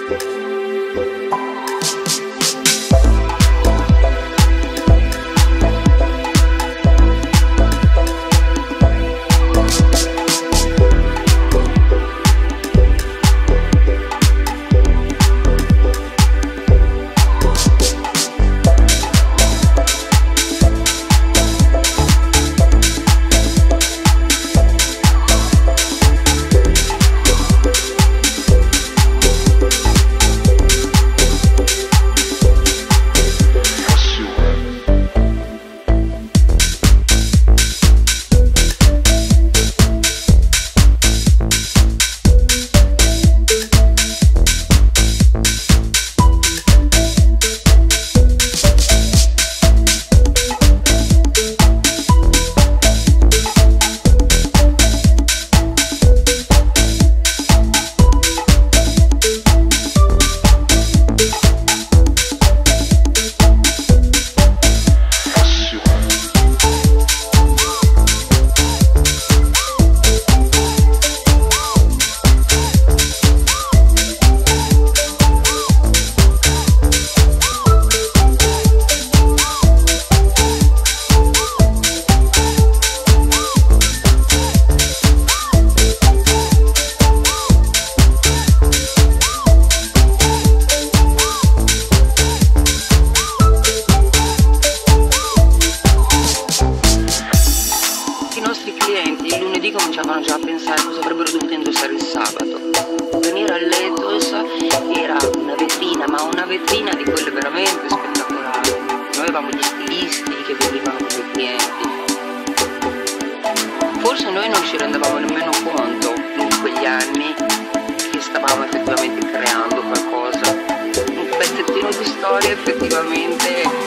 cominciavano già a pensare cosa avrebbero dovuto indossare il sabato. Venire a Letos era una vetrina, ma una vetrina di quelle veramente spettacolari. Noi avevamo gli stilisti che venivano come clienti. Forse noi non ci rendevamo nemmeno conto in quegli anni che stavamo effettivamente creando qualcosa, un pezzettino di storia effettivamente